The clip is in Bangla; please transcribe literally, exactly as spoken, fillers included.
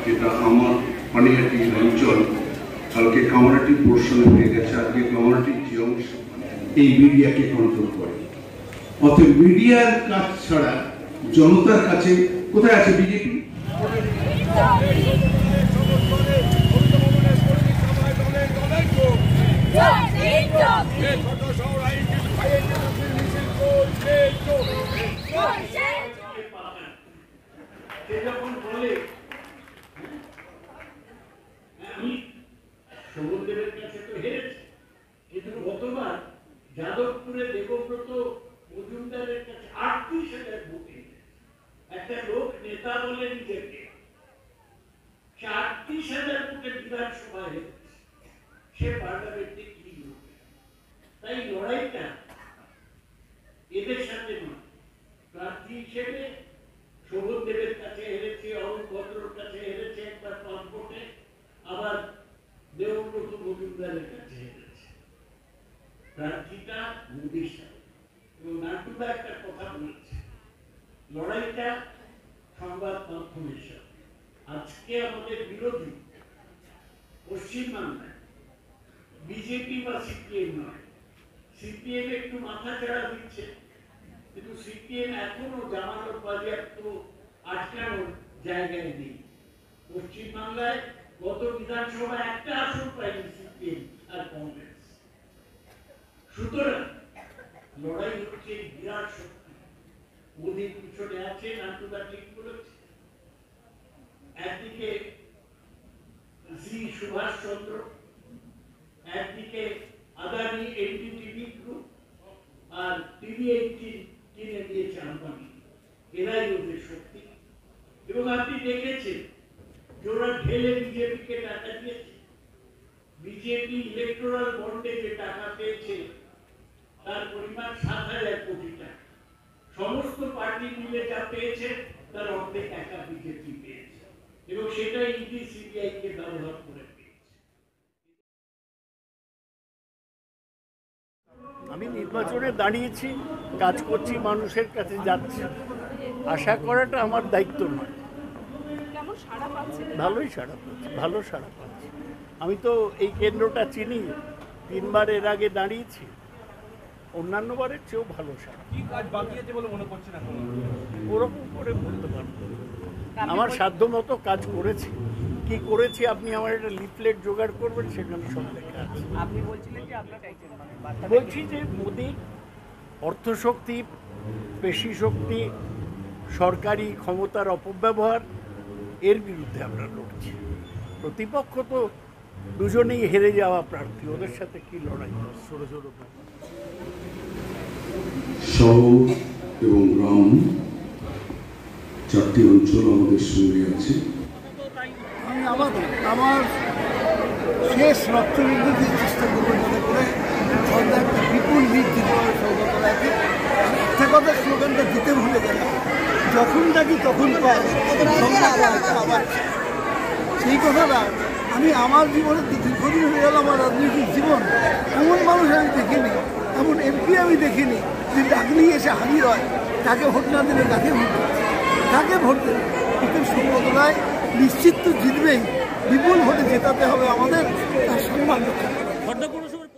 যেটা আমার পানিহাটি অঞ্চল কালকে কমিউনিটি পোর্শনে হয়ে গেছে, আজকে কমিউনিটির যে অংশ এই মিডিয়াকে কন্ট্রোল করে। অতএব মিডিয়ার কাজ ছাড়া জনতার কাছে কোথায় আছে বিজেপি? সমুদ্রের কাছে তো হেরেছে, কিন্তু গতবার যাদবপুরে দেবব্রত মজুমদারের কাছে আটত্রিশ হাজার ভোটে একটা লোক নেতা বলে নিজেকে সে আটত্রিশ হাজার ভোটে বিধানসভায় হেরেছে, সে পার্লামেন্টে কি করবে? তাই লড়াইটা এদের সাথে নয়। প্রার্থী হিসেবে শোভনদেবের কাছে হেরেছে, অরুণ ভদ্রর কাছে হেরেছে একবার পাঁচ ভোটে, আবার দেবব্রত মজুমদারের কাছে হেরেছে। প্রার্থীটা মোদীর সাথে। এবং নাটুদা একটা কথা বলেছে, লড়াইটা সংবাদ মাধ্যমের সাথে। আজকে আমাদের বিরোধী পশ্চিমবাংলায় বিজেপি বা সিপিএম নয়, সিপিএম একটু মাথা চাড়া দিচ্ছে, কিন্তু সিপিএম এখনো জামানত বাজেয়াপ্ত আটকানোর জায়গায় নেই। পশ্চিমবাংলায় গত বিধানসভায় একটা আসন পায়নি সিপিএম আর কংগ্রেস। সুতরাং লড়াই হচ্ছে বিরাট শক্তি। মোদীর পিছনে আছে, নাটুদা ঠিক বলেছে। একদিকে জি সুভাষ চন্দ্র, একদিকে আদানি এনডিটিভি গ্রুপ, আর টিভি এইটিন কিনে দিয়েছে আম্বানি। এরাই ওদের শক্তি। এবং আপনি দেখেছেন ওরা ঢেলে বিজেপিকে টাকা দিয়েছে। বিজেপি ইলেকট্রাল বন্ডে যে টাকা পেয়েছে তার পরিমাণ সাত হাজার কোটি টাকা। সমস্ত পার্টি মিলে যা পেয়েছে তার অর্ধেক টাকা বিজেপি পেয়েছে, এবং সেটা ইডি সিবিআই কে ব্যবহার করে পেয়েছে। আমি নির্বাচনে দাঁড়িয়েছি, কাজ করছি, মানুষের কাছে যাচ্ছি। আশা করাটা আমার দায়িত্ব নয়। ভালোই সাড়া পাচ্ছি, ভালো সাড়া পাচ্ছি। আমি তো এই কেন্দ্রটা চিনি, তিনবার এর আগে দাঁড়িয়েছি, অন্যান্য বারের চেয়েও ভালো সাড়া। কি কাজ বাকি আছে বলে মনে করছেন এখন? ওরকম করে বলতে পারবো, আমার সাধ্য মতো কাজ করেছি। কি করেছি আপনি আমার একটা লিফলেট জোগাড় করবেন, সেখানে সব লেখা আছে। আপনি বলছিলেন যে আপনার বলছি যে মোদী অর্থশক্তি, পেশি শক্তি, সরকারি ক্ষমতার অপব্যবহার, এর বিরুদ্ধে আমরা লড়ছি। প্রতিপক্ষ তো দুজনেই হেরে যাওয়া প্রার্থী, ওদের সাথে কি লড়াই? ছোট ছোট শহর এবং গ্রাম চারটি অঞ্চল আমাদের সঙ্গে আছে। আমি আমার আমার শেষ রক্তবিন্দু দিয়ে চেষ্টা করবো যাতে করে সরকারকে বিপুল ভিড় দিতে পারে। সৌগতরাকে একটা কথা স্লোগানটা দিতে ভুলে গেল, যখন ডাকি তখন পাই, আবার সেই কথাটা আমি আমার জীবনে দীর্ঘদিন হয়ে গেল, আমার রাজনৈতিক জীবন, এমন মানুষ আমি দেখিনি, এমন এমপি আমি দেখিনি যে ডাকলেই এসে হাজির হয়। তাকে ভোট না দিলে তাকে ভোট তাকে ভোট দেবে। কিন্তু সৌগতরায় নিশ্চিত তো জিতবেই, বিপুল ভোটে জেতাতে হবে আমাদের, তার সম্মান রক্ষা।